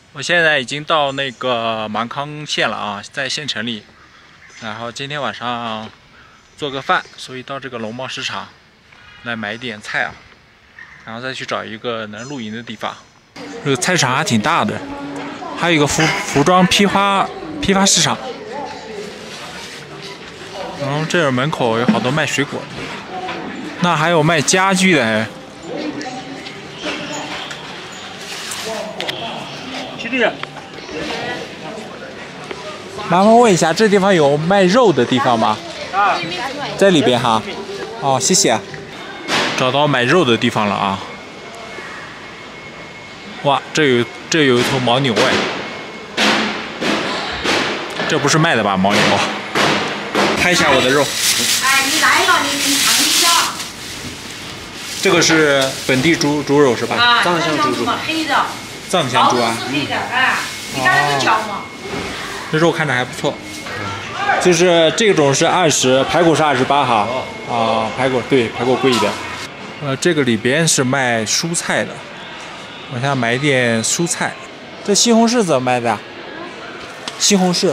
我现在已经到那个芒康县了啊，在县城里。然后今天晚上做个饭，所以到这个农贸市场来买点菜啊，然后再去找一个能露营的地方。这个菜市场还挺大的，还有一个服装批发市场。然后这儿门口有好多卖水果的，那还有卖家具的哎。麻烦问一下，这地方有卖肉的地方吗？在里边哈。哦，谢谢。找到买肉的地方了啊！哇，这有一头牦牛哎，这不是卖的吧？牦牛。拍一下我的肉。 哎，你来了，你尝一下。 这个是本地猪肉是吧？ 啊，藏香猪嘛，黑的。 藏香猪啊。 是黑的，哎，你看那个脚嘛。 这肉看着还不错，就是这种是20，排骨是28哈。啊，排骨对，排骨贵一点。这个里边是卖蔬菜的，我想买一点蔬菜。这西红柿怎么卖的？西红柿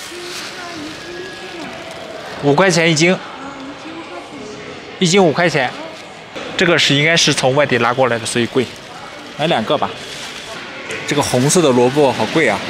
5块钱一斤，一斤5块钱。这个应该是从外地拉过来的，所以贵。买2个吧。这个红色的萝卜好贵啊。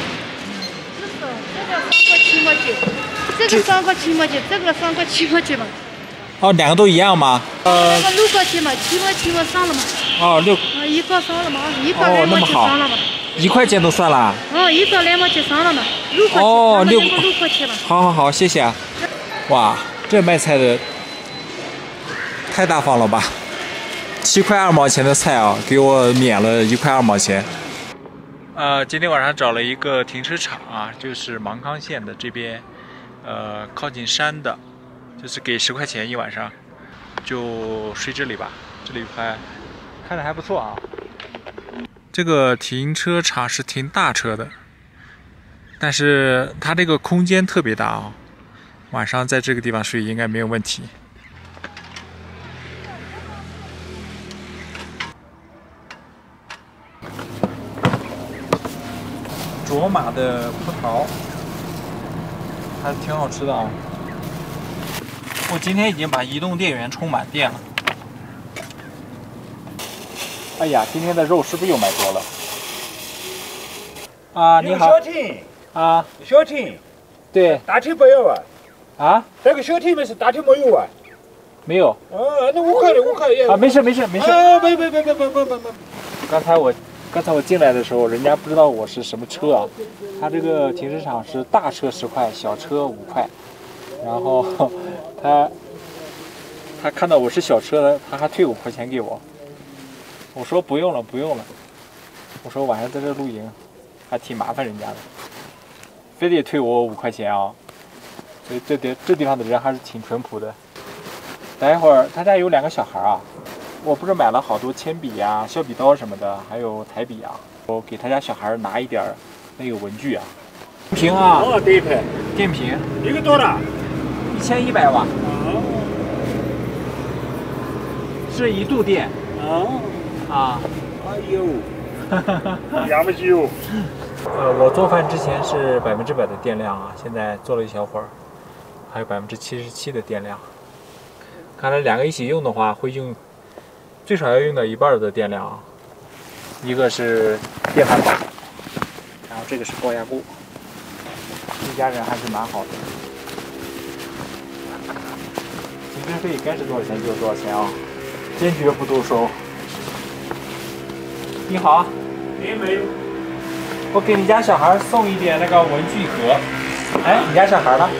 这个3块7毛9，这个3块7毛9嘛。 哦，2个都一样吗？ 这个6块钱嘛，7块7毛上了嘛。 哦，6。 一个上了嘛，1块2毛9上了嘛。 1块钱都算了。 哦1块2毛9上了嘛，6块钱。 哦 6块钱嘛。 好，谢谢啊。哇，这卖菜的太大方了吧！7块2毛钱的菜啊，给我免了1块2毛钱。今天晚上找了一个停车场啊，就是芒康县的这边，靠近山的，就是给10块钱一晚上，就睡这里吧。这里看着还不错啊。这个停车场是停大车的，但是它这个空间特别大啊，晚上在这个地方睡应该没有问题。卓玛的葡萄还挺好吃的啊！我今天已经把移动电源充满电了。哎呀，今天的肉是不是又买多了？啊，你好。 小艇啊， 小艇， 对。 大艇不要啊？ 啊？ 这个小艇没事，大艇没有啊？ 没有。 哦，那5块的5块也。 啊，没事。 啊，没。 刚才我进来的时候，人家不知道我是什么车啊。他这个停车场是大车10块，小车5块。然后他看到我是小车的，他还退5块钱给我。我说不用了。我说晚上在这露营，还挺麻烦人家的，非得退我5块钱啊。所以这地方的人还是挺淳朴的。等一会儿他家有2个小孩啊。我不是买了好多铅笔啊、削笔刀什么的，还有台笔啊。我给他家小孩拿一点那个文具啊。电瓶啊。 哦，对牌。 电瓶。 一个多大 ？1100瓦。 哦。 是1度电。 哦。 啊。 哎呦。养不起哟。 我做饭之前是100%的电量啊，现在做了一小会儿，还有77%的电量。看来2个一起用的话，会用。最少要用到1半的电量啊！一个是电饭煲，然后这个是高压锅。一家人还是蛮好的。停车费该是多少钱就是多少钱啊，坚决不多收。你好。 没有。 我给你家小孩送一点那个文具盒。哎，你家小孩呢？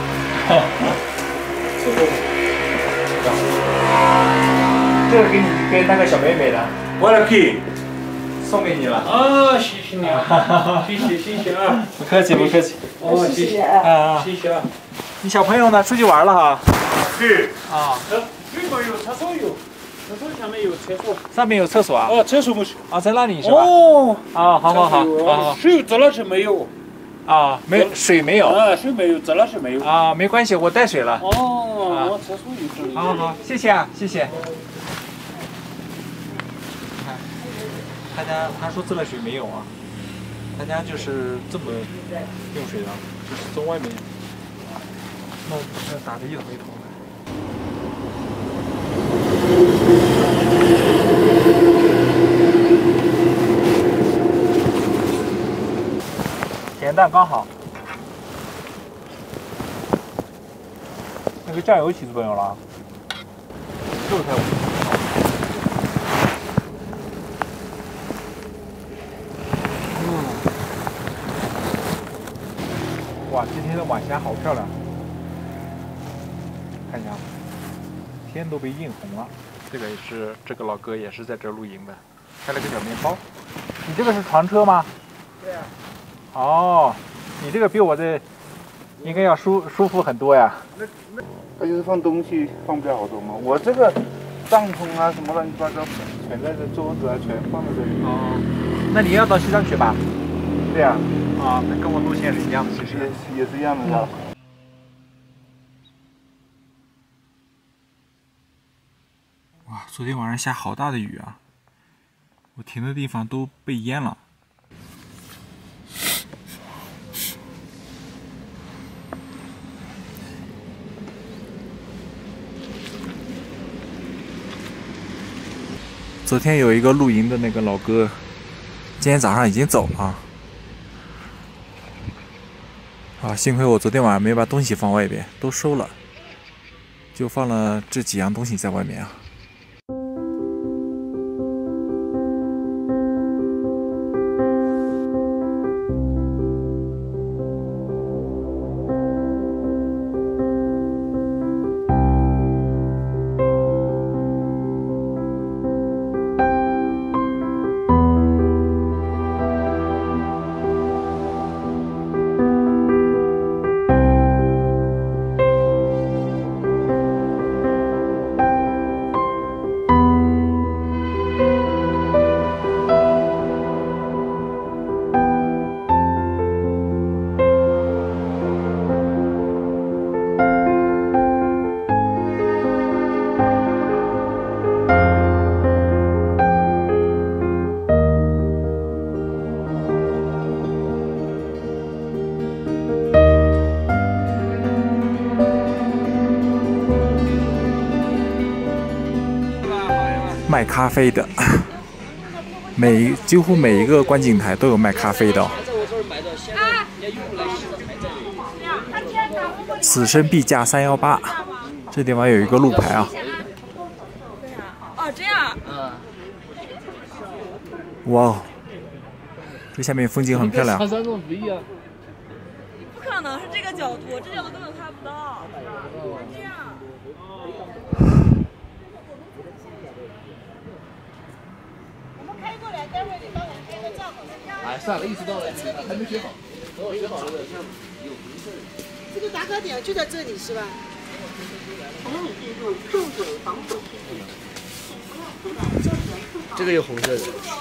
这个给那个小妹妹的， 我来给， 送给你了。 啊，谢谢你啊，谢谢啊， 不客气。 哦，谢谢啊， 谢谢啊。 你小朋友呢？出去玩了哈？ 对。 啊。 这个有厕所有，厕所下面有厕所。 上面有厕所啊？ 哦，厕所没事。 啊，在那里是吧？ 哦。 啊，好。 水这老是没有。 啊，水没有。 啊，水没有，这老是没有。 啊，没关系，我带水了。 哦，我厕所有这里。 好，谢谢啊，谢谢。他说自来水没有啊。 他家就是这么用水的，就是从外面弄打得一桶一桶的。咸淡刚好。那个酱油其实不用了，肉才哇，今天的晚霞好漂亮，看一下，天都被映红了。这个也是，这个老哥也是在这露营的，开了个小面包。你这个是床车吗？对啊。哦，你这个比我的应该要舒服很多呀。 它就是放东西放不了好多嘛。我这个帐篷啊什么乱七八糟全在这，桌子啊全放在这里。 哦，那你要到西藏去吧？ 对呀。 啊，那跟我路线是一样的，其实也是一样的呀。 哇，昨天晚上下好大的雨啊！我停的地方都被淹了。昨天有一个露营的那个老哥，今天早上已经走了。啊，幸亏我昨天晚上没把东西放外边，都收了，就放了这几样东西在外面啊。卖咖啡的，几乎每一个观景台都有卖咖啡的。此生必驾318，这地方有一个路牌啊。 哦，这样。 哇哦，这下面风景很漂亮。 不可能是这个角度，这角度根本拍不到。这样。 哎，算了，意识到了，还没学好，等我学好了再说。 这个打卡点就在这里是吧？ 这个有红色的。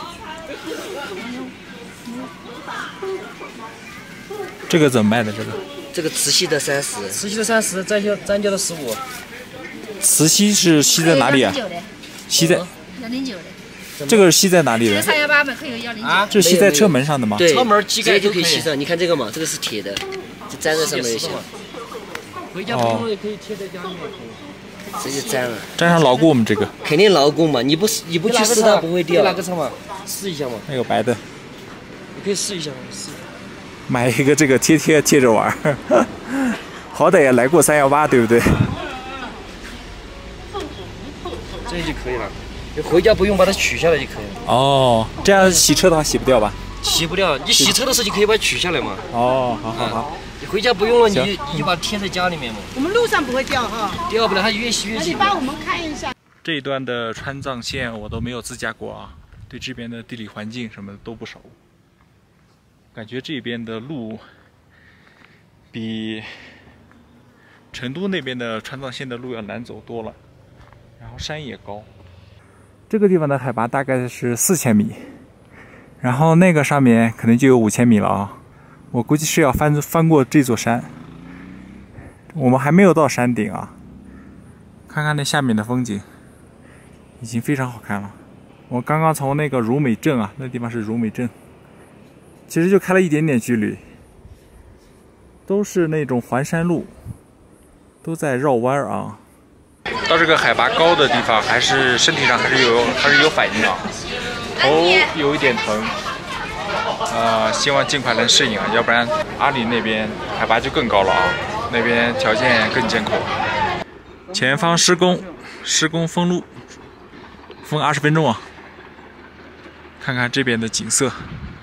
这个怎么卖的？ 这个磁吸的30，磁吸的30，粘胶的15。 磁吸是吸在哪里啊？吸在 109的。 这个是吸在哪里的？ 这318版可以有109。 这是吸在车门上的吗？ 对，车门机盖就可以吸上。你看这个嘛，这个是铁的，就粘在上面就行了。回家不用也可以贴在家里面。直接粘了。 粘上牢固我们这个。 肯定牢固嘛，你不去试它不会掉。哪个车嘛？试一下嘛。 那个白的。 你可以试一下，试。 买一个这个贴着玩，好歹也来过318，对不对？ 这就可以了。你回家不用把它取下来就可以了。 哦，这样洗车的话洗不掉吧？ 洗不掉，你洗车的时候就可以把它取下来嘛。 哦，好。 你回家不用了，你就把它贴在家里面嘛。 我们路上不会掉哈。 掉不了，它越洗越紧。 你帮我们看一下。 这一段的川藏线我都没有自驾过啊，对这边的地理环境什么的都不熟。感觉这边的路比成都那边的川藏线的路要难走多了，然后山也高。这个地方的海拔大概是4000米，然后那个上面可能就有5000米了啊。我估计是要翻过这座山。我们还没有到山顶啊，看看那下面的风景，已经非常好看了。我刚刚从那个如美镇啊，那地方是如美镇其实就开了一点点距离，都是那种环山路，都在绕弯啊。到这个海拔高的地方，还是身体上还是有反应啊，头有一点疼，希望尽快能适应啊，要不然阿里那边海拔就更高了啊，那边条件更艰苦。前方施工封路，封20分钟啊。看看这边的景色。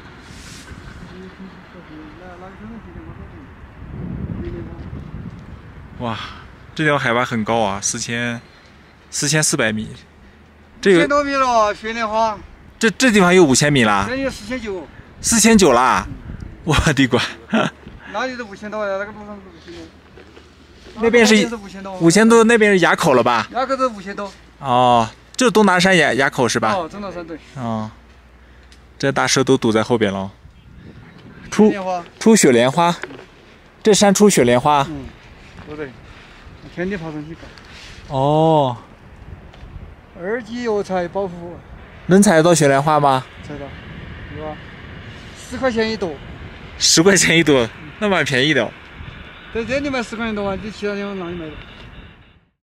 哇，这条海拔很高啊，4400米。这个 1000多米了，雪莲花。 这地方有5000米啦？ 这有4900。 4900啦！我的乖！ 哪里是5000多呀？那个路上是5000多。 那边是5000多，那边是垭口了吧？ 垭口是5000多。 哦，就是东南山垭口是吧？ 哦，东南山对。 哦，这大车都堵在后边了。出雪莲花，这山出雪莲花。 嗯，对，天天爬上去搞。 哦。 2级药材保护。 能采得到雪莲花吗？ 采到，有啊，10块钱一朵。 10块钱一朵，那蛮便宜的哦。 在这里卖10块钱一朵啊，你其他地方哪里买的？